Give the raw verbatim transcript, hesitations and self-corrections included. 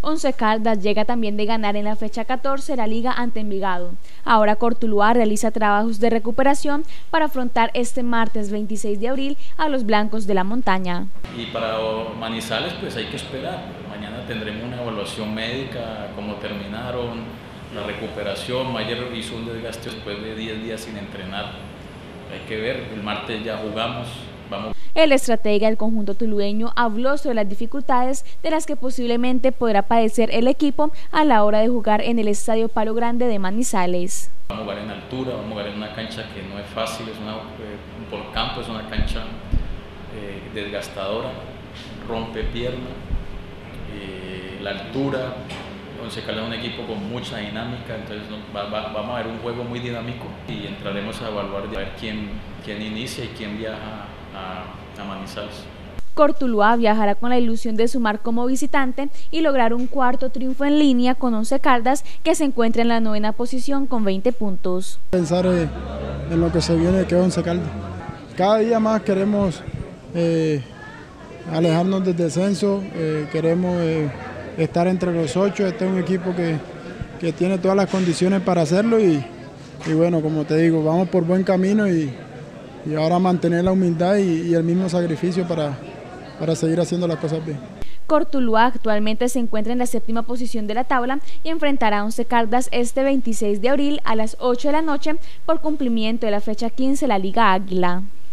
Once Caldas llega también de ganar en la fecha catorce la liga ante Envigado. Ahora Cortuluá realiza trabajos de recuperación para afrontar este martes veintiséis de abril a los Blancos de la Montaña. Y para Manizales pues hay que esperar. Mañana tendremos una evaluación médica, cómo terminaron, la recuperación. Ayer hizo un desgaste después de diez días sin entrenar. Hay que ver, el martes ya jugamos. Vamos. El estratega del conjunto tulueño habló sobre las dificultades de las que posiblemente podrá padecer el equipo a la hora de jugar en el Estadio Palo Grande de Manizales. Vamos a jugar en altura, vamos a jugar en una cancha que no es fácil, es una, eh, por campo es una cancha eh, desgastadora, rompe pierna, eh, la altura. Once Caldas es un equipo con mucha dinámica, entonces va, va, vamos a ver un juego muy dinámico y entraremos a evaluar de a ver quién, quién inicia y quién viaja a, a Manizales. Cortuluá viajará con la ilusión de sumar como visitante y lograr un cuarto triunfo en línea con Once Caldas, que se encuentra en la novena posición con veinte puntos. Pensar eh, en lo que se viene, que es Once Caldas. Cada día más queremos eh, alejarnos del descenso, eh, queremos eh, estar entre los ocho. Este es un equipo que, que tiene todas las condiciones para hacerlo y, y bueno, como te digo, vamos por buen camino y, y ahora mantener la humildad y, y el mismo sacrificio para, para seguir haciendo las cosas bien. Cortuluá actualmente se encuentra en la séptima posición de la tabla y enfrentará a Once Caldas este veintiséis de abril a las ocho de la noche por cumplimiento de la fecha quince de la Liga Águila.